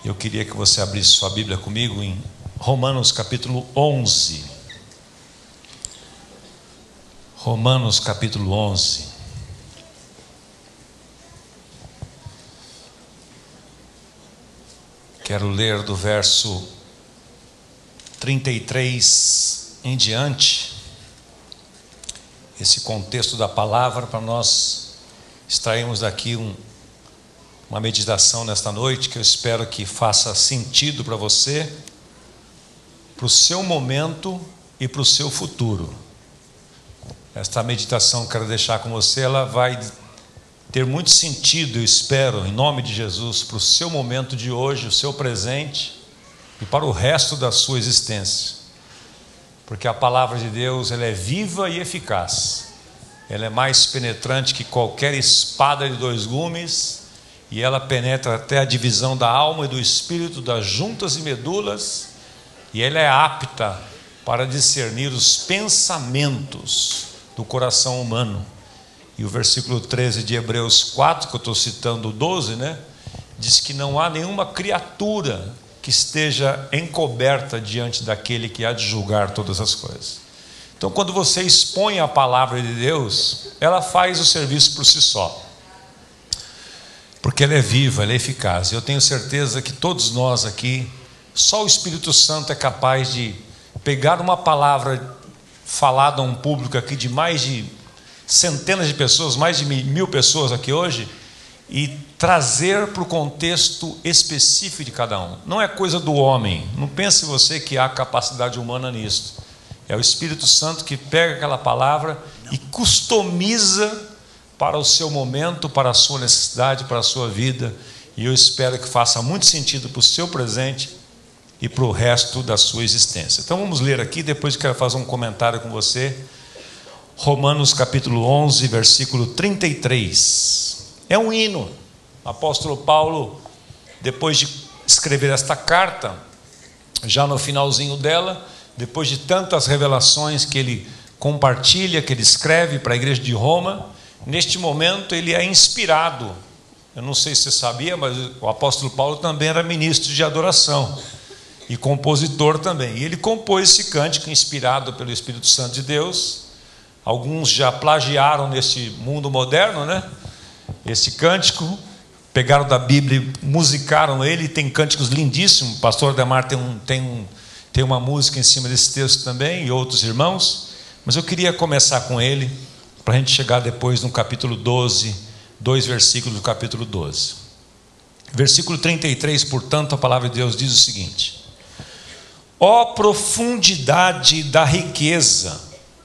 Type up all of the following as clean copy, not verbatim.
Eu queria que você abrisse sua Bíblia comigo em Romanos capítulo 11. Romanos capítulo 11. Quero ler do verso 33 em diante, esse contexto da palavra, para nós extrairmos daqui uma meditação nesta noite, que eu espero que faça sentido para você, para o seu momento e para o seu futuro. Esta meditação que eu quero deixar com você, ela vai ter muito sentido, eu espero, em nome de Jesus, para o seu momento de hoje, o seu presente e para o resto da sua existência. Porque a palavra de Deus, ela é viva e eficaz. Ela é mais penetrante que qualquer espada de dois gumes, e ela penetra até a divisão da alma e do espírito, das juntas e medulas, e ela é apta para discernir os pensamentos do coração humano. E o versículo 13 de Hebreus 4, que eu estou citando o 12, diz que não há nenhuma criatura que esteja encoberta diante daquele que há de julgar todas as coisas. Então, quando você expõe a palavra de Deus, ela faz o serviço por si só, porque ela é viva, ela é eficaz. Eu tenho certeza que todos nós aqui, só o Espírito Santo é capaz de pegar uma palavra falada a um público aqui de mais de centenas de pessoas, mais de 1000 pessoas aqui hoje, e trazer para o contexto específico de cada um. Não é coisa do homem, não pense você que há capacidade humana nisso. É o Espírito Santo que pega aquela palavra e customiza para o seu momento, para a sua necessidade, para a sua vida, e eu espero que faça muito sentido para o seu presente e para o resto da sua existência. Então vamos ler aqui, depois eu quero fazer um comentário com você. Romanos capítulo 11, versículo 33. É um hino. O apóstolo Paulo, depois de escrever esta carta, já no finalzinho dela, depois de tantas revelações que ele compartilha, que ele escreve para a igreja de Roma, neste momento ele é inspirado. Eu não sei se você sabia, mas o apóstolo Paulo também era ministro de adoração e compositor também. E ele compôs esse cântico inspirado pelo Espírito Santo de Deus. Alguns já plagiaram nesse mundo moderno, esse cântico, pegaram da Bíblia e musicaram ele. Tem cânticos lindíssimos. O pastor Ademar tem uma música em cima desse texto também, e outros irmãos. Mas eu queria começar com ele, para a gente chegar depois no capítulo 12, 2 versículos do capítulo 12. Versículo 33, portanto, a palavra de Deus diz o seguinte: ó profundidade da riqueza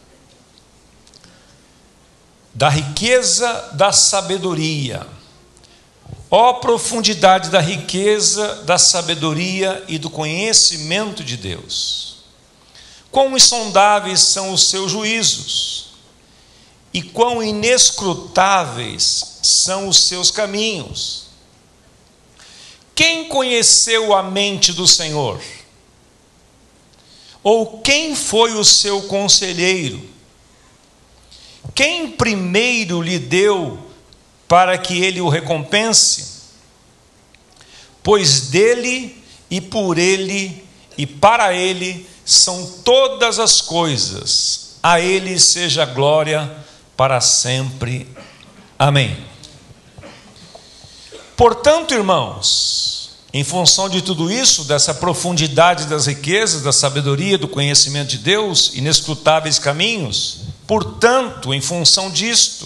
da sabedoria, ó profundidade da riqueza, da sabedoria e do conhecimento de Deus. Quão insondáveis são os seus juízos, e quão inescrutáveis são os seus caminhos. Quem conheceu a mente do Senhor? Ou quem foi o seu conselheiro? Quem primeiro lhe deu para que ele o recompense? Pois dele e por ele e para ele são todas as coisas. A ele seja glória para sempre. Amém. Portanto, irmãos, em função de tudo isso, dessa profundidade das riquezas, da sabedoria, do conhecimento de Deus, inescrutáveis caminhos, portanto, em função disto,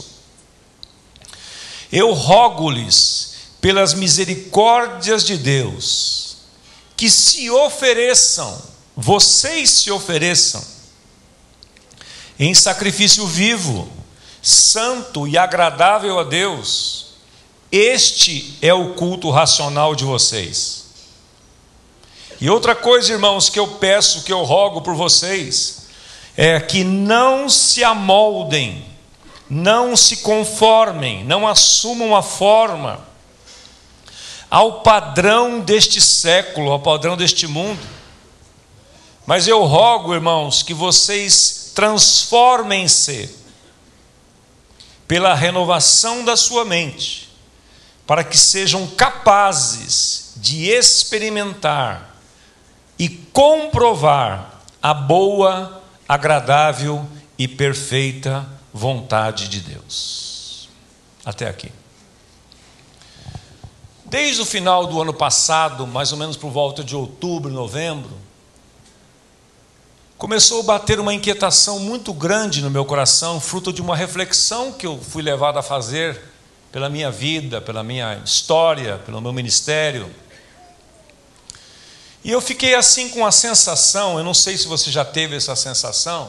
eu rogo-lhes, pelas misericórdias de Deus, que se ofereçam, vocês se ofereçam, em sacrifício vivo, santo e agradável a Deus. Este é o culto racional de vocês. E outra coisa, irmãos, que eu peço, que eu rogo por vocês, é que não se amoldem, não se conformem, não assumam a forma ao padrão deste século, ao padrão deste mundo. Mas eu rogo, irmãos, que vocês transformem-se pela renovação da sua mente, para que sejam capazes de experimentar e comprovar a boa, agradável e perfeita vontade de Deus. Até aqui. Desde o final do ano passado, mais ou menos por volta de outubro, novembro, começou a bater uma inquietação muito grande no meu coração, fruto de uma reflexão que eu fui levado a fazer pela minha vida, pela minha história, pelo meu ministério. E eu fiquei assim com a sensação, eu não sei se você já teve essa sensação,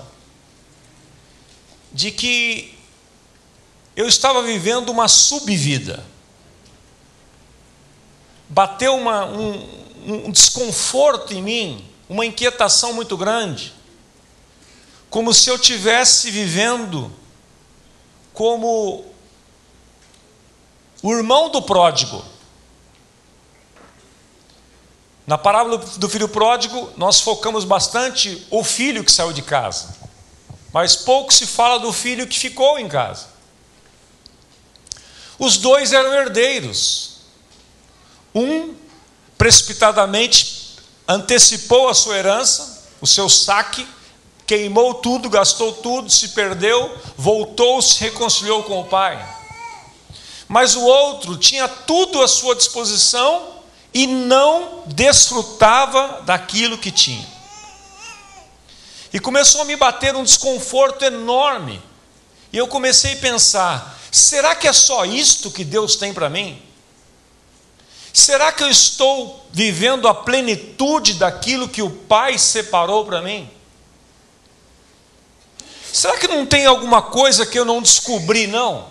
de que eu estava vivendo uma subvida. Bateu um desconforto em mim, uma inquietação muito grande, como se eu estivesse vivendo como o irmão do pródigo. Na parábola do filho pródigo, nós focamos bastante o filho que saiu de casa, mas pouco se fala do filho que ficou em casa. Os dois eram herdeiros. Um, precipitadamente, antecipou a sua herança, o seu saque, queimou tudo, gastou tudo, se perdeu, voltou, se reconciliou com o pai. Mas o outro tinha tudo à sua disposição e não desfrutava daquilo que tinha. E começou a me bater um desconforto enorme. E eu comecei a pensar, será que é só isto que Deus tem para mim? Será que eu estou vivendo a plenitude daquilo que o Pai separou para mim? Será que não tem alguma coisa que eu não descobri, não?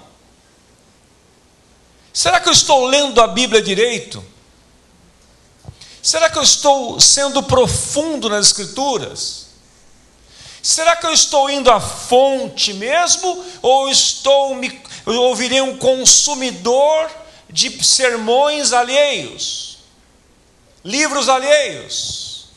Será que eu estou lendo a Bíblia direito? Será que eu estou sendo profundo nas Escrituras? Será que eu estou indo à fonte mesmo? Ou eu virei um consumidor de sermões alheios? Livros alheios?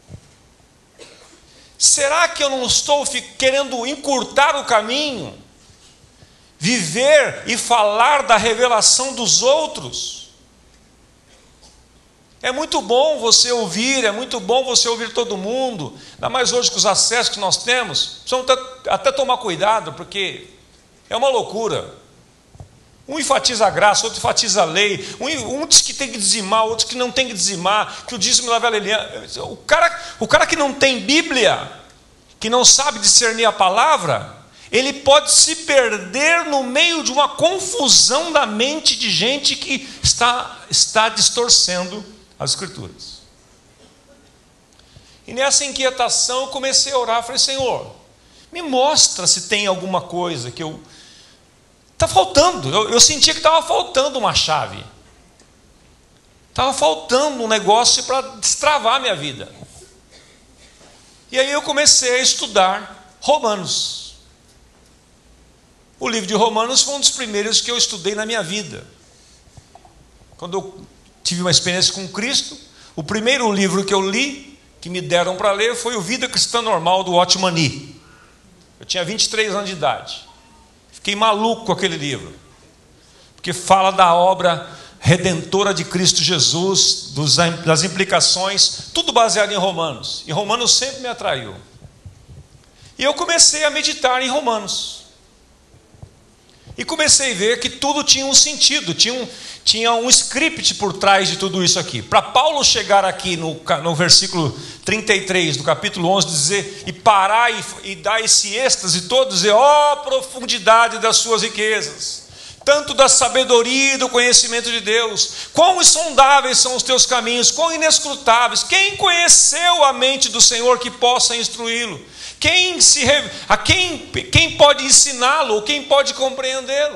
Será que eu não estou querendo encurtar o caminho? Viver e falar da revelação dos outros? É muito bom você ouvir, é muito bom você ouvir todo mundo, ainda mais hoje com os acessos que nós temos. Precisamos até tomar cuidado, porque é uma loucura. Um enfatiza a graça, outro enfatiza a lei, um diz que tem que dizimar, outro que não tem que dizimar, que o dízimo da velha aliança. O cara que não tem Bíblia, que não sabe discernir a palavra, ele pode se perder no meio de uma confusão da mente de gente que está distorcendo as Escrituras. E nessa inquietação eu comecei a orar, falei, Senhor, me mostra se tem alguma coisa que está faltando. Eu sentia que estava faltando uma chave, estava faltando um negócio para destravar a minha vida. E aí eu comecei a estudar Romanos. O livro de Romanos foi um dos primeiros que eu estudei na minha vida. Quando eu tive uma experiência com Cristo, o primeiro livro que eu li, que me deram para ler, foi o Vida Cristã Normal, do Watchman Nee. Eu tinha 23 anos de idade. Fiquei maluco com aquele livro, porque fala da obra redentora de Cristo Jesus, das implicações, tudo baseado em Romanos. E Romanos sempre me atraiu. E eu comecei a meditar em Romanos. E comecei a ver que tudo tinha um sentido, tinha um script por trás de tudo isso aqui. Para Paulo chegar aqui no versículo 33 do capítulo 11, dizer, e parar e dar esse êxtase todo, dizer, ó profundidade das suas riquezas, tanto da sabedoria e do conhecimento de Deus, quão insondáveis são os teus caminhos, quão inescrutáveis, quem conheceu a mente do Senhor que possa instruí-lo? Quem pode ensiná-lo, ou quem pode compreendê-lo?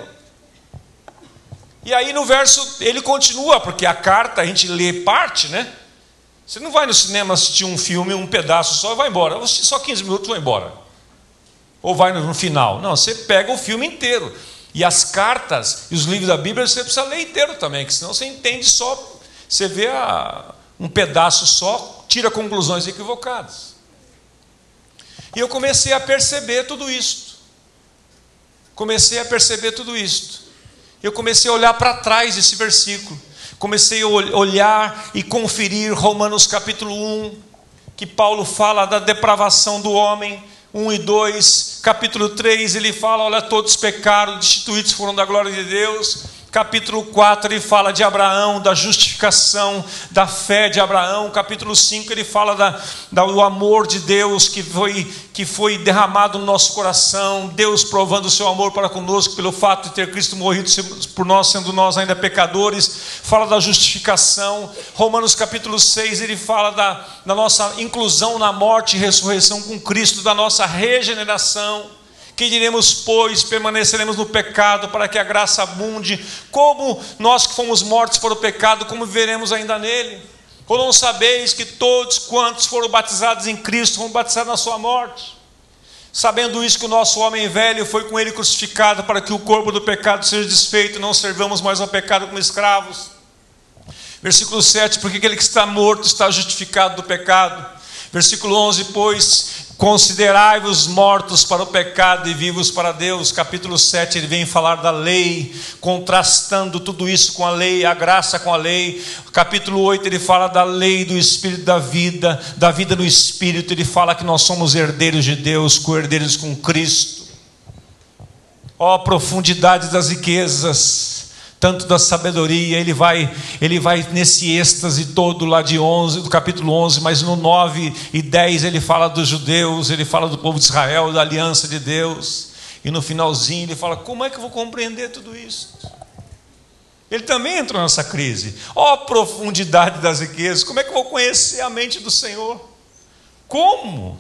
E aí no verso ele continua, porque a carta a gente lê parte, né? Você não vai no cinema assistir um filme, um pedaço só e vai embora. Eu vou assistir só 15 minutos e vou embora. Ou vai no final. Não, você pega o filme inteiro. E as cartas e os livros da Bíblia você precisa ler inteiro também, que senão você entende só, você vê um pedaço só, tira conclusões equivocadas. E eu comecei a perceber tudo isto. Eu comecei a olhar para trás desse versículo. Comecei a olhar e conferir Romanos capítulo 1, que Paulo fala da depravação do homem, 1 e 2. Capítulo 3, ele fala, olha, todos pecaram, destituídos foram da glória de Deus. Capítulo 4, ele fala de Abraão, da justificação, da fé de Abraão. Capítulo 5, ele fala do amor de Deus que foi derramado no nosso coração. Deus provando o seu amor para conosco pelo fato de ter Cristo morrido por nós, sendo nós ainda pecadores. Fala da justificação. Romanos capítulo 6, ele fala da nossa inclusão na morte e ressurreição com Cristo, da nossa regeneração. Que diremos, pois, permaneceremos no pecado para que a graça abunde? Como nós que fomos mortos para o pecado, como viveremos ainda nele? Ou não sabeis que todos quantos foram batizados em Cristo foram batizados na sua morte? Sabendo isso, que o nosso homem velho foi com ele crucificado, para que o corpo do pecado seja desfeito e não servamos mais ao pecado como escravos. Versículo 7, porque aquele que está morto está justificado do pecado. Versículo 11, pois considerai-vos mortos para o pecado e vivos para Deus. Capítulo 7, ele vem falar da lei, contrastando tudo isso com a lei, a graça com a lei. Capítulo 8, ele fala da lei do Espírito da vida no Espírito. Ele fala que nós somos herdeiros de Deus, co-herdeiros com Cristo. Ó, a profundidade das riquezas, tanto da sabedoria. Ele vai nesse êxtase todo lá do capítulo 11, mas no 9 e 10 ele fala dos judeus, ele fala do povo de Israel, da aliança de Deus, e no finalzinho ele fala, como é que eu vou compreender tudo isso? Ele também entrou nessa crise. Ó, a profundidade das riquezas, como é que eu vou conhecer a mente do Senhor? Como?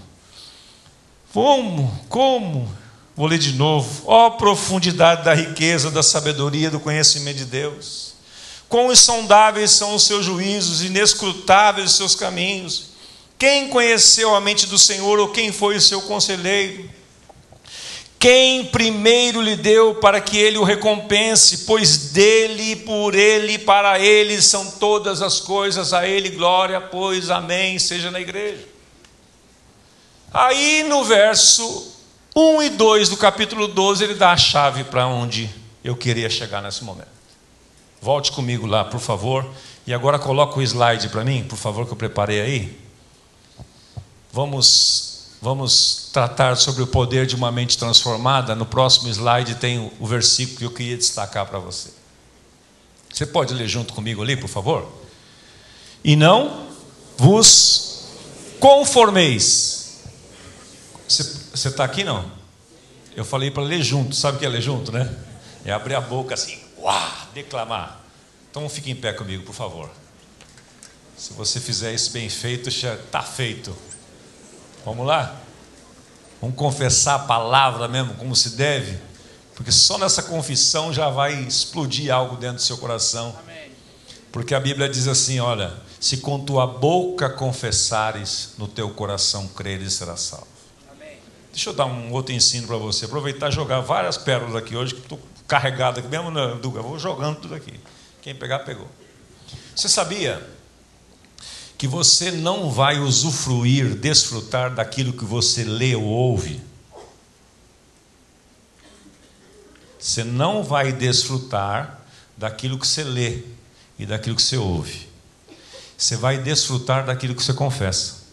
Vou ler de novo. Ó, profundidade da riqueza, da sabedoria, do conhecimento de Deus. Quão insondáveis são os seus juízos, inescrutáveis os seus caminhos. Quem conheceu a mente do Senhor, ou quem foi o seu conselheiro? Quem primeiro lhe deu para que ele o recompense? Pois dele, por ele, para ele são todas as coisas, a ele glória, pois amém, seja na igreja. Aí no verso 1 e 2 do capítulo 12, ele dá a chave para onde eu queria chegar nesse momento. Volte comigo lá, por favor. E agora coloca o slide para mim, por favor, que eu preparei aí. Vamos tratar sobre o poder de uma mente transformada. No próximo slide tem o versículo que eu queria destacar para você. Você pode ler junto comigo ali, por favor? E não vos conformeis. Você está aqui, não? Eu falei para ler junto. Sabe o que é ler junto, né? É abrir a boca assim, declamar. Então fique em pé comigo, por favor. Se você fizer isso bem feito, já está feito. Vamos lá? Vamos confessar a palavra mesmo, como se deve. Porque só nessa confissão já vai explodir algo dentro do seu coração. Porque a Bíblia diz assim, olha, se com tua boca confessares, no teu coração creres, serás salvo. Deixa eu dar um outro ensino para você. Aproveitar e jogar várias pérolas aqui hoje, que estou carregado aqui mesmo, Duga, vou jogando tudo aqui. Quem pegar, pegou. Você sabia que você não vai usufruir, desfrutar daquilo que você lê ou ouve? Você não vai desfrutar daquilo que você lê e daquilo que você ouve. Você vai desfrutar daquilo que você confessa.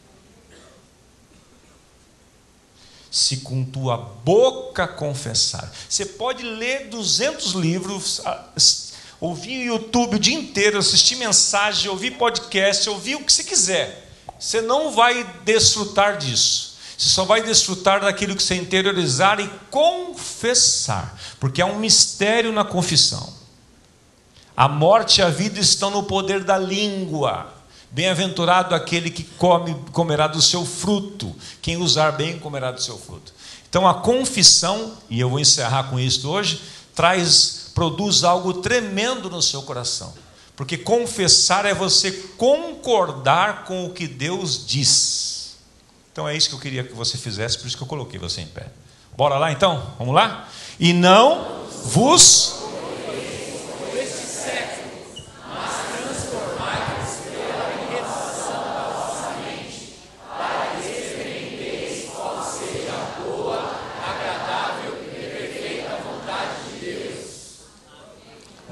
Se com tua boca confessar. Você pode ler 200 livros, ouvir YouTube o dia inteiro, assistir mensagem, ouvir podcast, ouvir o que você quiser. Você não vai desfrutar disso. Você só vai desfrutar daquilo que você interiorizar e confessar. Porque há um mistério na confissão. A morte e a vida estão no poder da língua. Bem-aventurado aquele que comerá do seu fruto. Quem usar bem, comerá do seu fruto. Então a confissão, e eu vou encerrar com isso hoje, produz algo tremendo no seu coração. Porque confessar é você concordar com o que Deus diz. Então é isso que eu queria que você fizesse, por isso que eu coloquei você em pé. Bora lá então? Vamos lá? E não vos...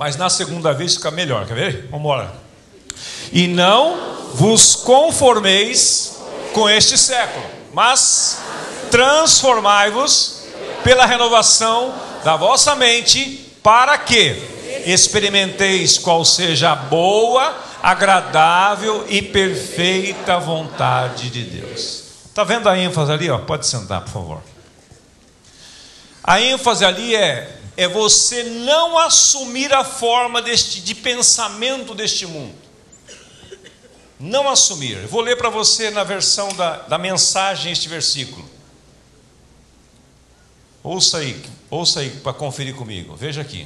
mas na segunda vez fica melhor. Quer ver? Vamos embora. E não vos conformeis com este século, mas transformai-vos pela renovação da vossa mente, para que experimenteis qual seja a boa, agradável e perfeita vontade de Deus. Está vendo a ênfase ali? Ó? Pode sentar, por favor. A ênfase ali é você não assumir a forma de pensamento deste mundo. Não assumir. Eu vou ler para você na versão da mensagem este versículo. Ouça aí para conferir comigo. Veja aqui.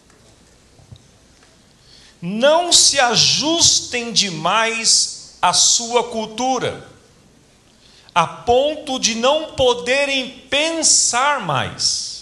Não se ajustem demais à sua cultura, a ponto de não poderem pensar mais.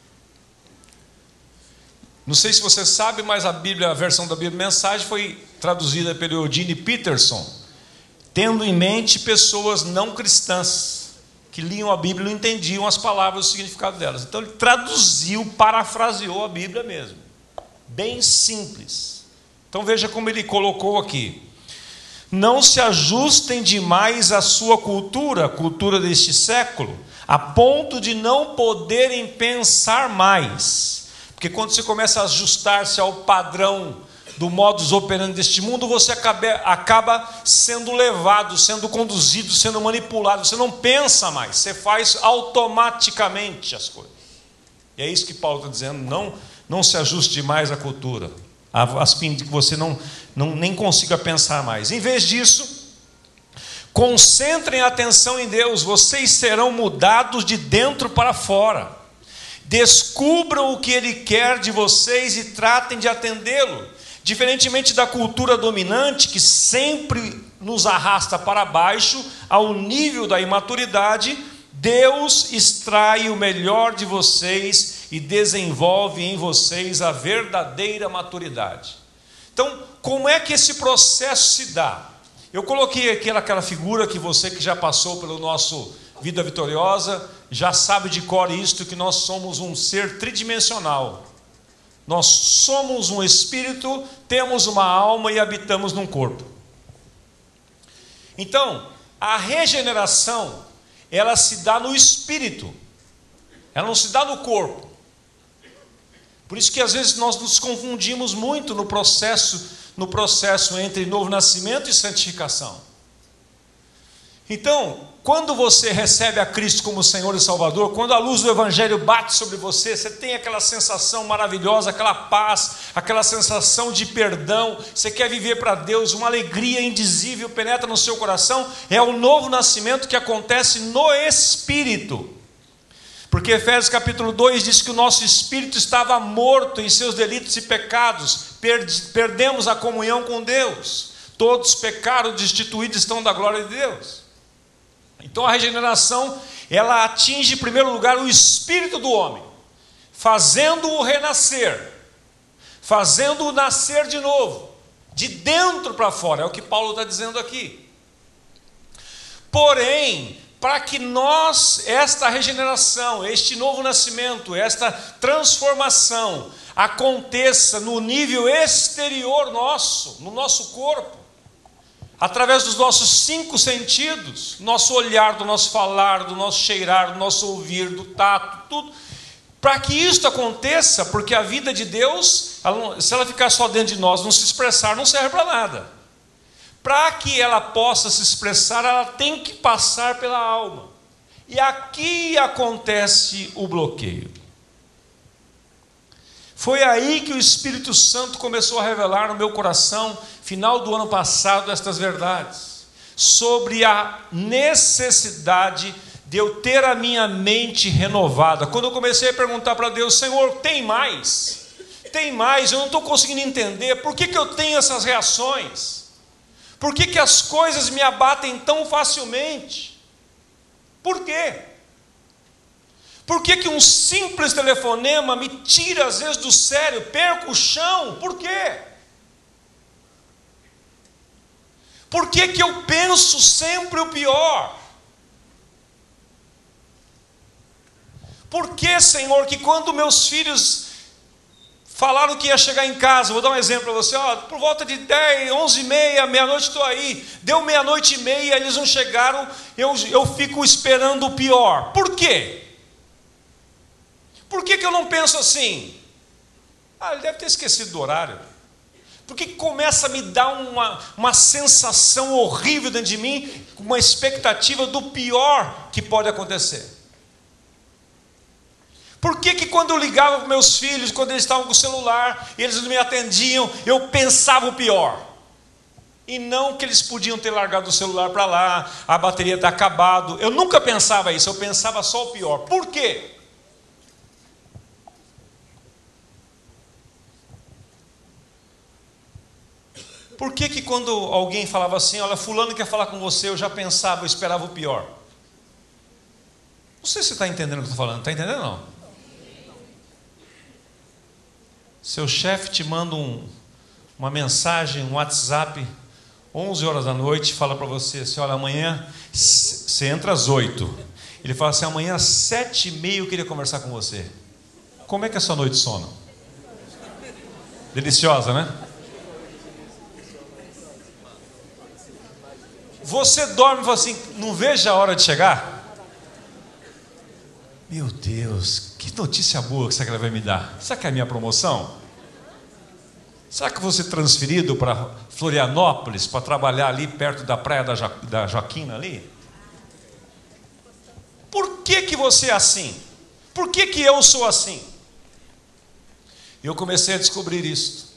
Não sei se você sabe, mas a versão da Bíblia Mensagem foi traduzida pelo Eugene Peterson, tendo em mente pessoas não cristãs, que liam a Bíblia e não entendiam as palavras e o significado delas. Então ele traduziu, parafraseou a Bíblia mesmo. Bem simples. Então veja como ele colocou aqui. Não se ajustem demais à sua cultura, a cultura deste século, a ponto de não poderem pensar mais. Porque quando você começa a ajustar-se ao padrão do modus operandi deste mundo, você acaba sendo levado, sendo conduzido, sendo manipulado. Você não pensa mais, você faz automaticamente as coisas. E é isso que Paulo está dizendo, não se ajuste mais à cultura, a fim de que você nem consiga pensar mais. Em vez disso, concentrem a atenção em Deus, vocês serão mudados de dentro para fora. Descubram o que Ele quer de vocês e tratem de atendê-lo. Diferentemente da cultura dominante, que sempre nos arrasta para baixo, ao nível da imaturidade, Deus extrai o melhor de vocês e desenvolve em vocês a verdadeira maturidade. Então, como é que esse processo se dá? Eu coloquei aqui aquela figura que você que já passou pelo nosso Vida Vitoriosa, já sabe de cor isto, que nós somos um ser tridimensional. Nós somos um espírito, temos uma alma e habitamos num corpo. Então, a regeneração, ela se dá no espírito, ela não se dá no corpo. Por isso que às vezes nós nos confundimos muito no processo entre novo nascimento e santificação. Então, quando você recebe a Cristo como Senhor e Salvador, quando a luz do Evangelho bate sobre você, você tem aquela sensação maravilhosa, aquela paz, aquela sensação de perdão, você quer viver para Deus, uma alegria indizível penetra no seu coração, é o novo nascimento que acontece no Espírito. Porque Efésios capítulo 2 diz que o nosso espírito estava morto em seus delitos e pecados, perdemos a comunhão com Deus, todos pecaram, destituídos estão da glória de Deus. Então a regeneração, ela atinge em primeiro lugar o espírito do homem, fazendo-o renascer, fazendo-o nascer de novo, de dentro para fora, é o que Paulo está dizendo aqui. Porém, para que esta regeneração, este novo nascimento, esta transformação aconteça no nível exterior nosso, no nosso corpo, através dos nossos 5 sentidos, nosso olhar, do nosso falar, do nosso cheirar, do nosso ouvir, do tato, tudo. Para que isso aconteça, porque a vida de Deus, se ela ficar só dentro de nós, não se expressar, não serve para nada. Para que ela possa se expressar, ela tem que passar pela alma. E aqui acontece o bloqueio. Foi aí que o Espírito Santo começou a revelar no meu coração, final do ano passado, estas verdades, sobre a necessidade de eu ter a minha mente renovada. Quando eu comecei a perguntar para Deus, Senhor, tem mais? Tem mais? Eu não estou conseguindo entender, por que eu tenho essas reações? Por que as coisas me abatem tão facilmente? Por quê? Por que um simples telefonema me tira às vezes do sério, perco o chão? Por quê? Por que eu penso sempre o pior? Por que, Senhor, que quando meus filhos Falaram que ia chegar em casa. Vou dar um exemplo para você. Ó, por volta de 10, 11h30, meia-noite estou aí. Deu 00:30, eles não chegaram. Eu fico esperando o pior. Por quê? Por que eu não penso assim? Ele deve ter esquecido do horário. Por que começa a me dar uma sensação horrível dentro de mim, uma expectativa do pior que pode acontecer? Por que quando eu ligava para meus filhos, quando eles estavam com o celular, e eles não me atendiam, eu pensava o pior? E não que eles podiam ter largado o celular para lá, a bateria está acabado. Eu nunca pensava isso, eu pensava só o pior. Por quê? Por que quando alguém falava assim, olha, fulano quer falar com você, eu já pensava, eu esperava o pior? Não sei se você está entendendo o que eu estou falando. Está entendendo ou não? Seu chefe te manda uma mensagem, um WhatsApp, 11 horas da noite, fala para você assim, olha, amanhã, você entra às 8. Ele fala assim, amanhã às 7h30 eu queria conversar com você. Como é que é a sua noite de sono? Deliciosa, né? Você dorme e fala assim, não vejo a hora de chegar? Meu Deus, que notícia boa que você vai me dar. Será que é a minha promoção? Será que eu vou ser transferido para Florianópolis para trabalhar ali perto da praia da Joaquina ali? Por que você é assim? Por que eu sou assim? Eu comecei a descobrir isso,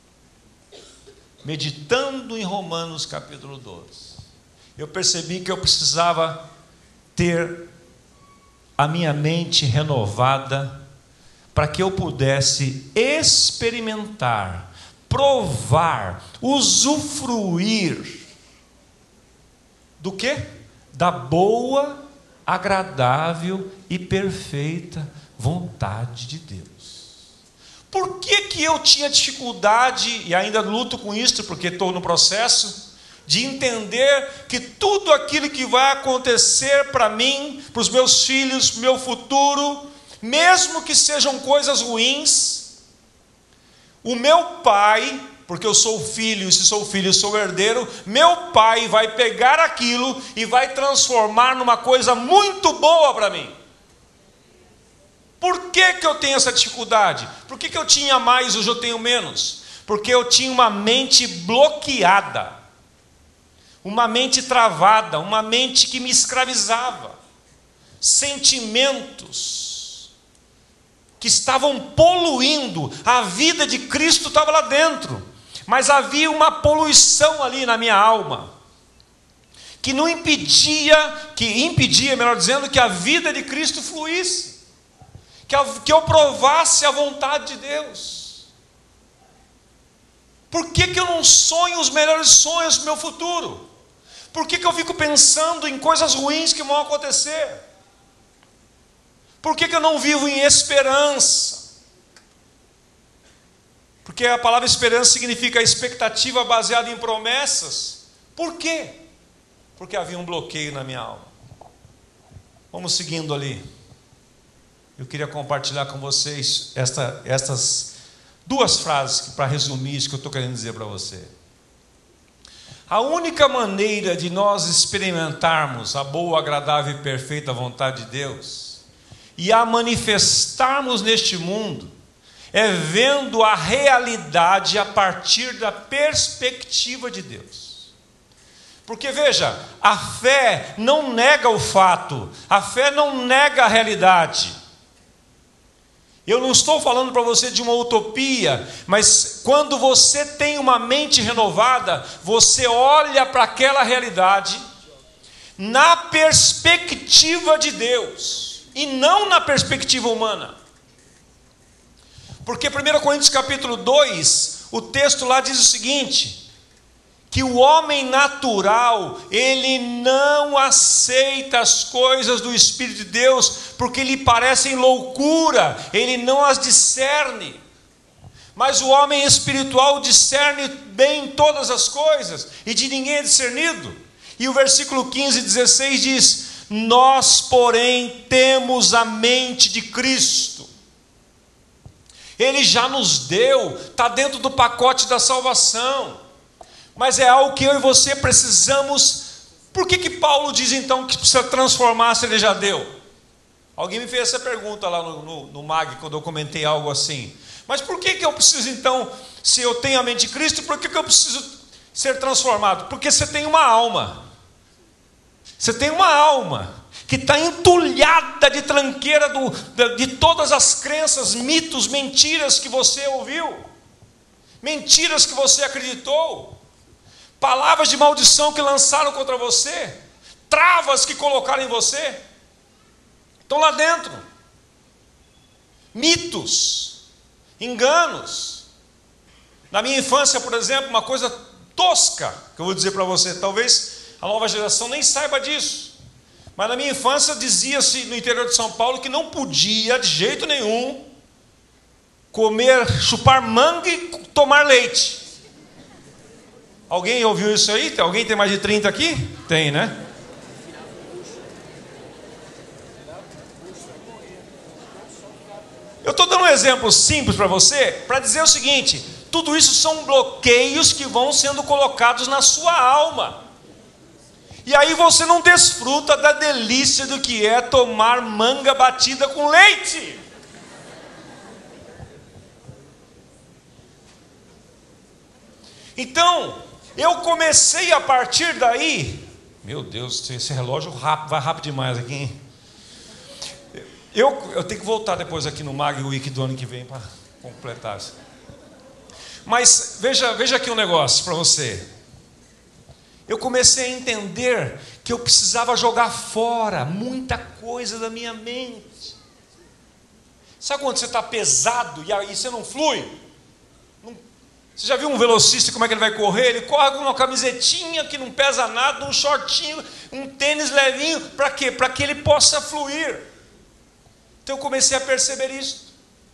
meditando em Romanos capítulo 12. Eu percebi que eu precisava ter a minha mente renovada para que eu pudesse experimentar, provar, usufruir do quê? Da boa, agradável e perfeita vontade de Deus. Por que eu tinha dificuldade, e ainda luto com isso, porque estou no processo, de entender que tudo aquilo que vai acontecer para mim, para os meus filhos, para o meu futuro, mesmo que sejam coisas ruins, o meu pai, porque eu sou filho, e se sou filho, sou herdeiro, meu pai vai pegar aquilo e vai transformar numa coisa muito boa para mim. Por que eu tenho essa dificuldade? Por que eu tinha mais, hoje eu tenho menos? Porque eu tinha uma mente bloqueada, uma mente travada, uma mente que me escravizava, sentimentos que estavam poluindo, a vida de Cristo estava lá dentro, mas havia uma poluição ali na minha alma, que não impedia, melhor dizendo, que a vida de Cristo fluísse, que eu provasse a vontade de Deus. Por que eu não sonho os melhores sonhos do meu futuro? Por que eu fico pensando em coisas ruins que vão acontecer? Por que eu não vivo em esperança? Porque a palavra esperança significa expectativa baseada em promessas. Por quê? Porque havia um bloqueio na minha alma. Vamos seguindo ali. Eu queria compartilhar com vocês estas duas frases para resumir isso que eu estou querendo dizer para você. A única maneira de nós experimentarmos a boa, agradável e perfeita vontade de Deus e a manifestarmos neste mundo é vendo a realidade a partir da perspectiva de Deus. Porque veja, a fé não nega o fato, a fé não nega a realidade. Eu não estou falando para você de uma utopia, mas quando você tem uma mente renovada, você olha para aquela realidade na perspectiva de Deus e não na perspectiva humana. Porque 1 Coríntios capítulo 2, o texto lá diz o seguinte, que o homem natural, ele não aceita as coisas do Espírito de Deus, porque lhe parecem loucura, ele não as discerne. Mas o homem espiritual discerne bem todas as coisas, e de ninguém é discernido. E o versículo 15 e 16 diz, nós, porém, temos a mente de Cristo. Ele já nos deu, está dentro do pacote da salvação. Mas é algo que eu e você precisamos. Por que Paulo diz então que precisa transformar se ele já deu? Alguém me fez essa pergunta lá no MAG, quando eu comentei algo assim. Mas por que eu preciso então, se eu tenho a mente de Cristo, por que eu preciso ser transformado? Porque você tem uma alma. Você tem uma alma que está entulhada de tranqueira de todas as crenças, mitos, mentiras que você ouviu, mentiras que você acreditou, palavras de maldição que lançaram contra você, travas que colocaram em você, estão lá dentro. Mitos, enganos. Na minha infância, por exemplo, uma coisa tosca que eu vou dizer para você, talvez a nova geração nem saiba disso, mas na minha infância dizia-se no interior de São Paulo que não podia de jeito nenhum comer, chupar manga e tomar leite. Alguém ouviu isso aí? Alguém tem mais de 30 aqui? Tem, né? Eu estou dando um exemplo simples para você, para dizer o seguinte: tudo isso são bloqueios que vão sendo colocados na sua alma. E aí você não desfruta da delícia do que é tomar manga batida com leite. Então, eu comecei a partir daí. Meu Deus, esse relógio vai rápido demais aqui, hein? Eu tenho que voltar depois aqui no Mag Week do ano que vem para completar isso. Mas veja aqui um negócio para você. Eu comecei a entender que eu precisava jogar fora muita coisa da minha mente. Sabe quando você está pesado e aí você não flui? Você já viu um velocista, como é que ele vai correr? Ele corre com uma camisetinha que não pesa nada, um shortinho, um tênis levinho. Para quê? Para que ele possa fluir. Então eu comecei a perceber isso.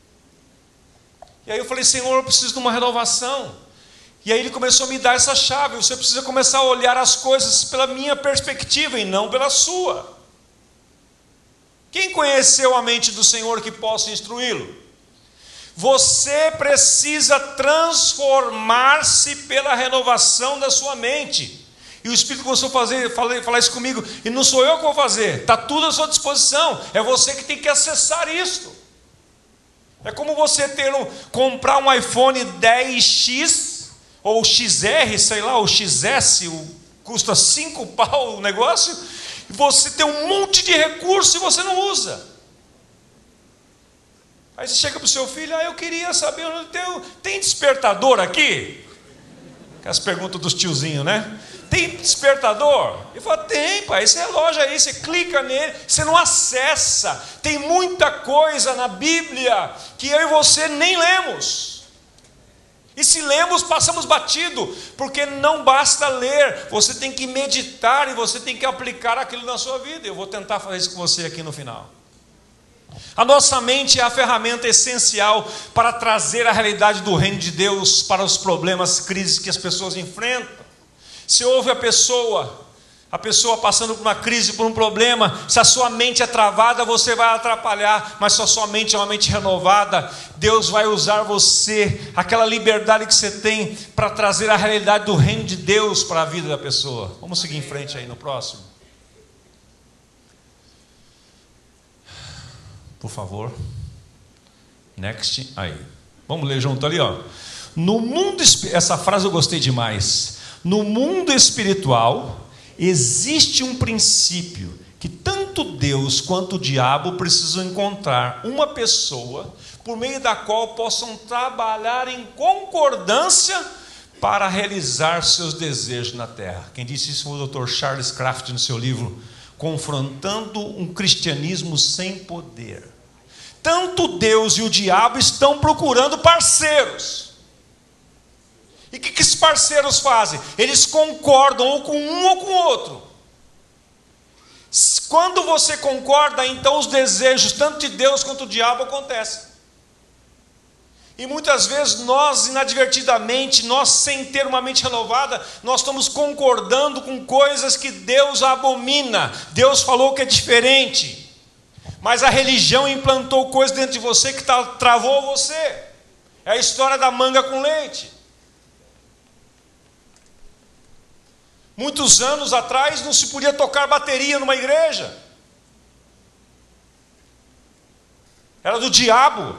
E aí eu falei: Senhor, eu preciso de uma renovação. E aí ele começou a me dar essa chave: você precisa começar a olhar as coisas pela minha perspectiva e não pela sua. Quem conheceu a mente do Senhor que possa instruí-lo? Você precisa transformar-se pela renovação da sua mente. E o Espírito começou a falar isso comigo. E não sou eu que vou fazer, está tudo à sua disposição. É você que tem que acessar isso. É como você comprar um iPhone 10X ou XR, sei lá, o XS, custa 5 pau o negócio, e você tem um monte de recurso e você não usa. Aí você chega para o seu filho: eu queria saber, tem despertador aqui? Aquelas perguntas dos tiozinhos, né? Tem despertador? Ele fala: tem, pai, esse relógio aí, você clica nele, você não acessa. Tem muita coisa na Bíblia que eu e você nem lemos. E se lemos, passamos batido, porque não basta ler, você tem que meditar e você tem que aplicar aquilo na sua vida. Eu vou tentar fazer isso com você aqui no final. A nossa mente é a ferramenta essencial para trazer a realidade do reino de Deus para os problemas, crises que as pessoas enfrentam. Se ouve a pessoa passando por uma crise, por um problema, se a sua mente é travada, você vai atrapalhar. Mas se a sua mente é uma mente renovada, Deus vai usar você, aquela liberdade que você tem, para trazer a realidade do reino de Deus para a vida da pessoa. Vamos seguir em frente aí no próximo. Por favor. Next. Aí. Vamos ler junto ali, ó. No mundo, essa frase eu gostei demais. No mundo espiritual existe um princípio que tanto Deus quanto o diabo precisam encontrar uma pessoa por meio da qual possam trabalhar em concordância para realizar seus desejos na terra. Quem disse isso foi o Dr. Charles Kraft no seu livro Confrontando um Cristianismo Sem Poder. Tanto Deus e o diabo estão procurando parceiros. E o que esses parceiros fazem? Eles concordam ou com um ou com o outro. Quando você concorda, então os desejos tanto de Deus quanto do diabo acontecem. E muitas vezes nós, inadvertidamente, nós sem ter uma mente renovada, nós estamos concordando com coisas que Deus abomina. Deus falou que é diferente, mas a religião implantou coisas dentro de você que travou você. É a história da manga com leite. Muitos anos atrás não se podia tocar bateria numa igreja. Era do diabo.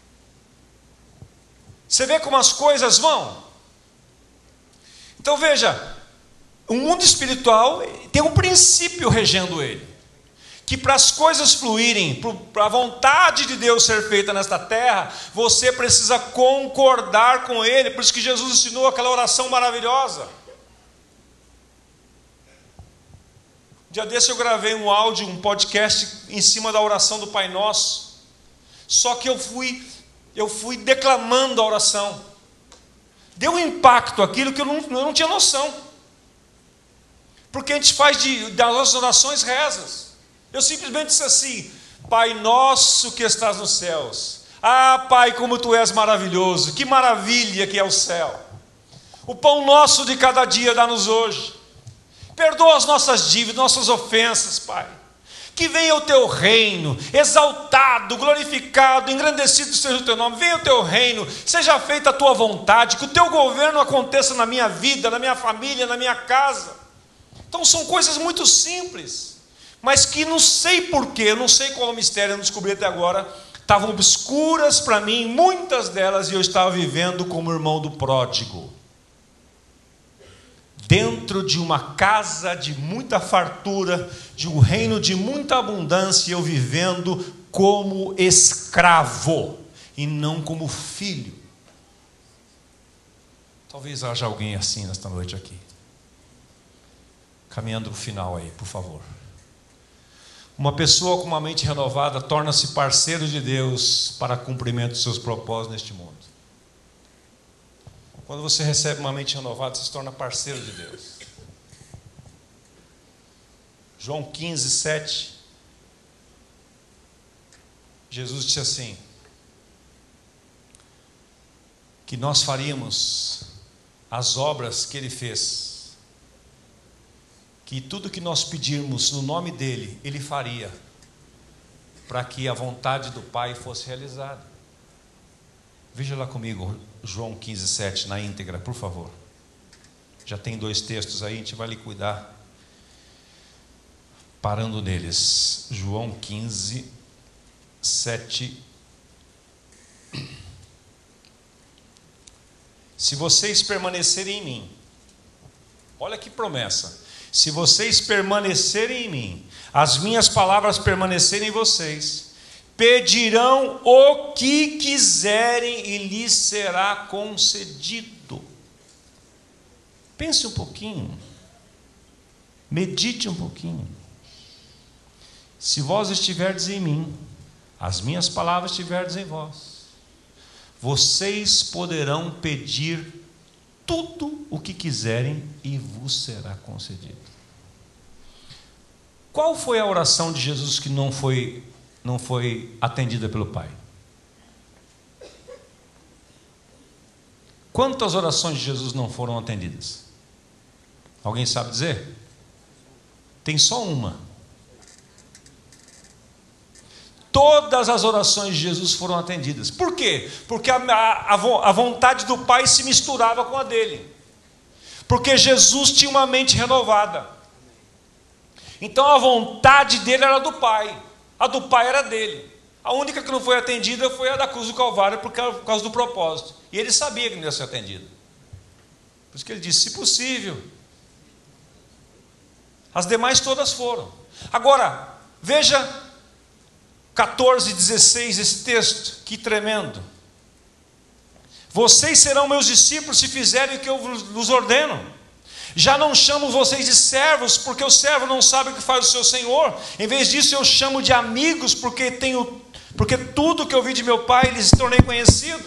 Você vê como as coisas vão? Então veja, o mundo espiritual tem um princípio regendo ele. Que para as coisas fluírem, para a vontade de Deus ser feita nesta terra, você precisa concordar com ele. Por isso que Jesus ensinou aquela oração maravilhosa. Um dia desse eu gravei um áudio, um podcast em cima da oração do Pai Nosso. Só que eu fui declamando a oração. Deu um impacto aquilo que eu não tinha noção. Porque a gente faz das nossas orações rezas. Eu simplesmente disse assim: Pai nosso que estás nos céus. Ah, Pai, como tu és maravilhoso. Que maravilha que é o céu. O pão nosso de cada dia dá-nos hoje. Perdoa as nossas dívidas, nossas ofensas, Pai. Que venha o teu reino, exaltado, glorificado, engrandecido seja o teu nome. Venha o teu reino, seja feita a tua vontade, que o teu governo aconteça na minha vida, na minha família, na minha casa. Então são coisas muito simples, mas que não sei porquê, não sei qual é o mistério, eu não descobri até agora, estavam obscuras para mim, muitas delas, e eu estava vivendo como irmão do pródigo. Dentro de uma casa de muita fartura, de um reino de muita abundância, eu vivendo como escravo e não como filho. Talvez haja alguém assim nesta noite aqui. Caminhando para o final aí, por favor. Uma pessoa com uma mente renovada torna-se parceiro de Deus para cumprimento dos seus propósitos neste mundo. Quando você recebe uma mente renovada, você se torna parceiro de Deus. João 15, 7. Jesus disse assim: que nós faríamos as obras que Ele fez. Que tudo que nós pedirmos no nome dEle, Ele faria, para que a vontade do Pai fosse realizada. Veja lá comigo, João 15, 7, na íntegra, por favor. Já tem 2 textos aí, a gente vai lhe cuidar, parando neles. João 15, 7. Se vocês permanecerem em mim, olha que promessa. Se vocês permanecerem em mim, as minhas palavras permanecerem em vocês, pedirão o que quiserem e lhes será concedido. Pense um pouquinho, medite um pouquinho. Se vós estiverdes em mim, as minhas palavras estiverdes em vós, vocês poderão pedir tudo o que quiserem e vos será concedido. Qual foi a oração de Jesus que não foi atendida pelo Pai? Quantas orações de Jesus não foram atendidas? Alguém sabe dizer? Tem só uma. Todas as orações de Jesus foram atendidas. Por quê? Porque a vontade do Pai se misturava com a dele. Porque Jesus tinha uma mente renovada. Então a vontade dele era do Pai. A do Pai era dele. A única que não foi atendida foi a da cruz do Calvário, por causa do propósito. E ele sabia que não ia ser atendida. Por isso que ele disse: se possível. As demais todas foram. Agora, veja 14, 16, esse texto, que tremendo. Vocês serão meus discípulos se fizerem o que eu vos ordeno. Já não chamo vocês de servos, porque o servo não sabe o que faz o seu senhor. Em vez disso eu chamo de amigos, porque tudo que eu vi de meu Pai lhes tornei conhecido.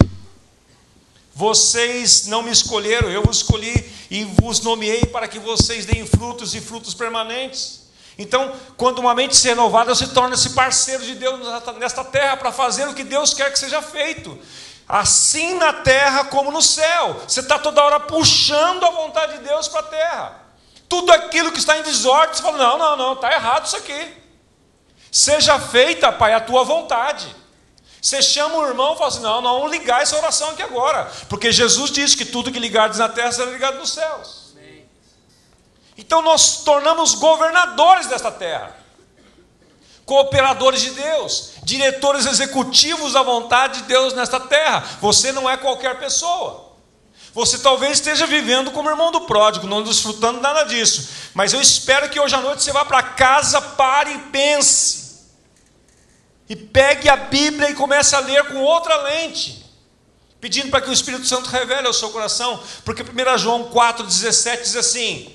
Vocês não me escolheram, eu vos escolhi e vos nomeei para que vocês deem frutos e frutos permanentes. Então, quando uma mente se renovada, você torna-se parceiro de Deus nesta terra para fazer o que Deus quer que seja feito. Assim na terra como no céu. Você está toda hora puxando a vontade de Deus para a terra. Tudo aquilo que está em desordem, você fala: não, está errado isso aqui. Seja feita, Pai, a tua vontade. Você chama o irmão e fala assim: não, vamos ligar essa oração aqui agora, porque Jesus disse que tudo que ligardes na terra será ligado nos céus. Então nós tornamos governadores desta terra, cooperadores de Deus, diretores executivos da vontade de Deus nesta terra. Você não é qualquer pessoa. Você talvez esteja vivendo como irmão do pródigo, não desfrutando nada disso, mas eu espero que hoje à noite você vá para casa, pare e pense, e pegue a Bíblia e comece a ler com outra lente, pedindo para que o Espírito Santo revele ao seu coração, porque 1 João 4,17 diz assim: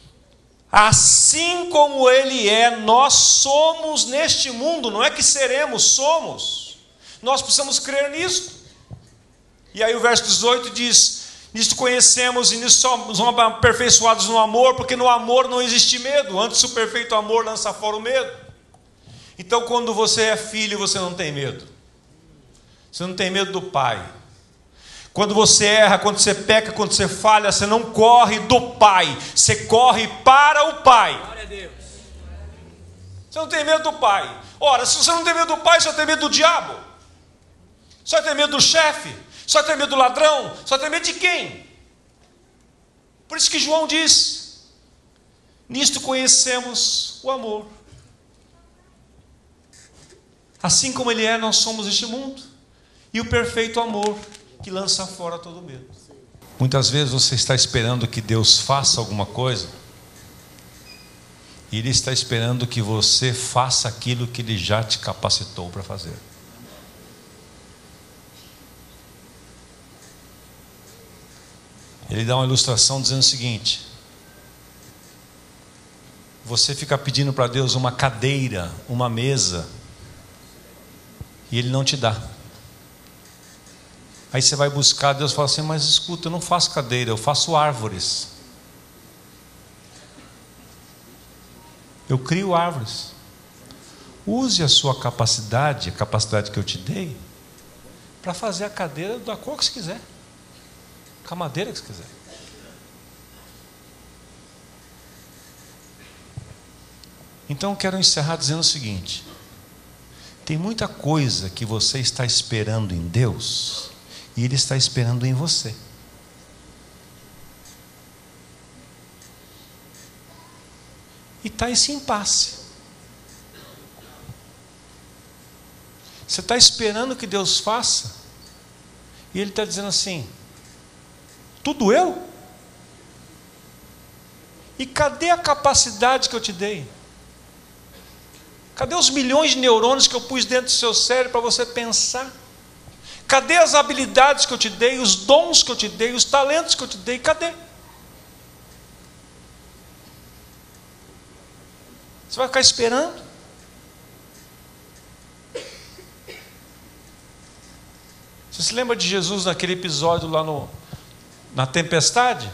assim como Ele é, nós somos neste mundo. Não é que seremos, somos. Nós precisamos crer nisto. E aí o verso 18 diz: nisto conhecemos e nisso somos aperfeiçoados no amor, porque no amor não existe medo, antes o perfeito amor lança fora o medo. Então quando você é filho, você não tem medo. Você não tem medo do pai. Quando você erra, quando você peca, quando você falha, você não corre do pai, você corre para o pai. Glória a Deus. Você não tem medo do pai. Ora, se você não tem medo do pai, você vai ter medo do diabo, você vai ter medo do chefe, você vai ter medo do ladrão, você vai ter medo de quem? Por isso que João diz: nisto conhecemos o amor. Assim como Ele é, nós somos este mundo, e o perfeito amor que lança fora todo medo. Muitas vezes você está esperando que Deus faça alguma coisa, e Ele está esperando que você faça aquilo que Ele já te capacitou para fazer. Ele dá uma ilustração dizendo o seguinte: você fica pedindo para Deus uma cadeira, uma mesa, e Ele não te dá. Aí você vai buscar, Deus fala assim: mas escuta, eu não faço cadeira, eu faço árvores. Eu crio árvores. Use a sua capacidade, a capacidade que eu te dei, para fazer a cadeira da cor que você quiser, com a madeira que você quiser. Então eu quero encerrar dizendo o seguinte: tem muita coisa que você está esperando em Deus, e Ele está esperando em você. E está esse impasse. Você está esperando que Deus faça, e Ele está dizendo assim: tudo eu? E cadê a capacidade que eu te dei? Cadê os milhões de neurônios que eu pus dentro do seu cérebro para você pensar? Cadê as habilidades que eu te dei, os dons que eu te dei, os talentos que eu te dei? Cadê? Você vai ficar esperando? Você se lembra de Jesus naquele episódio lá na tempestade?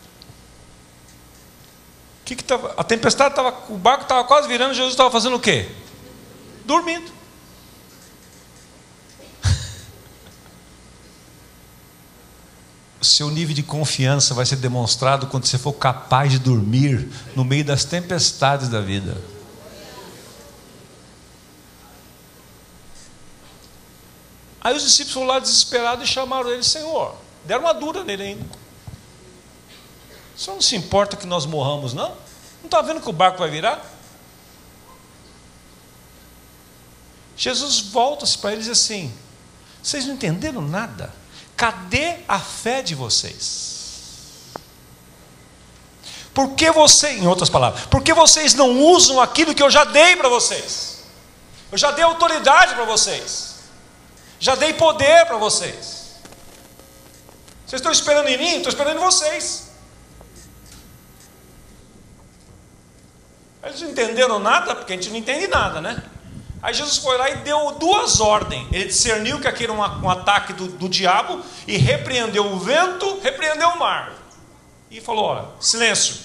A tempestade estava, o barco estava quase virando, Jesus estava fazendo o quê? Dormindo. O seu nível de confiança vai ser demonstrado quando você for capaz de dormir no meio das tempestades da vida. Aí os discípulos foram lá desesperados e chamaram ele: Senhor, deram uma dura nele ainda. O senhor não se importa que nós morramos, não? Não está vendo que o barco vai virar? Jesus volta-se para eles e diz assim: vocês não entenderam nada? Cadê a fé de vocês? Por que vocês, em outras palavras, por que vocês não usam aquilo que eu já dei para vocês? Eu já dei autoridade para vocês, já dei poder para vocês. Vocês estão esperando em mim? Estou esperando em vocês. Eles não entenderam nada, porque a gente não entende nada, né? Aí Jesus foi lá e deu duas ordens. Ele discerniu que aquele era um ataque do diabo, e repreendeu o vento, repreendeu o mar, e falou: olha, silêncio.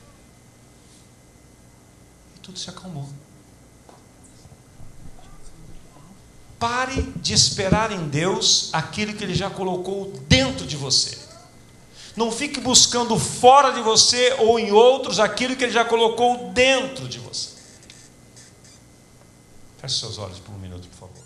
E tudo se acalmou. Pare de esperar em Deus aquilo que Ele já colocou dentro de você. Não fique buscando fora de você ou em outros aquilo que Ele já colocou dentro de você. Feche seus olhos por um minuto, por favor.